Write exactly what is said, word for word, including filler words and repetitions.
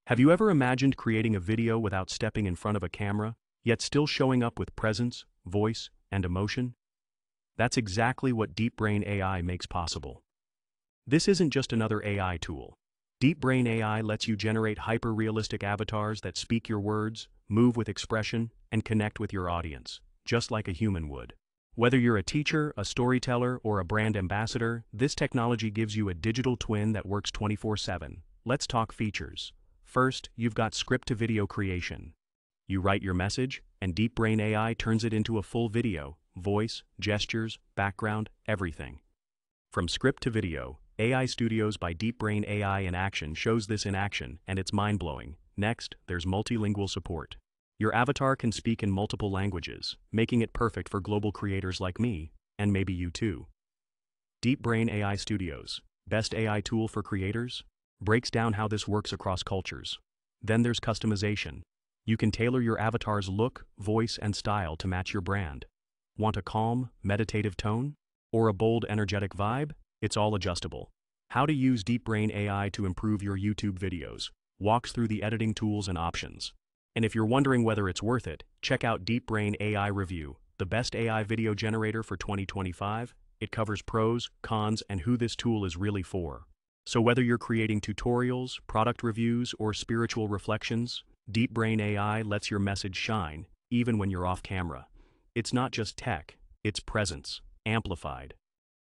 Have you ever imagined creating a video without stepping in front of a camera, yet still showing up with presence, voice, and emotion? That's exactly what DeepBrain A I makes possible. This isn't just another A I tool. DeepBrain A I lets you generate hyper-realistic avatars that speak your words, move with expression, and connect with your audience, just like a human would. Whether you're a teacher, a storyteller, or a brand ambassador, this technology gives you a digital twin that works twenty-four seven. Let's talk features. First, you've got script-to-video creation. You write your message, and DeepBrain A I turns it into a full video, voice, gestures, background, everything. From script to video, A I Studios by DeepBrain A I in action shows this in action, and it's mind-blowing. Next, there's multilingual support. Your avatar can speak in multiple languages, making it perfect for global creators like me, and maybe you too. DeepBrain A I Studios, best A I tool for creators, breaks down how this works across cultures. Then there's customization. You can tailor your avatar's look, voice, and style to match your brand. Want a calm, meditative tone? Or a bold, energetic vibe? It's all adjustable. How to use DeepBrain A I to improve your YouTube videos. Walks through the editing tools and options. And if you're wondering whether it's worth it, check out DeepBrain A I Review, the best A I video generator for twenty twenty-five. It covers pros, cons, and who this tool is really for. So whether you're creating tutorials, product reviews, or spiritual reflections, DeepBrain A I lets your message shine, even when you're off camera. It's not just tech, it's presence, amplified.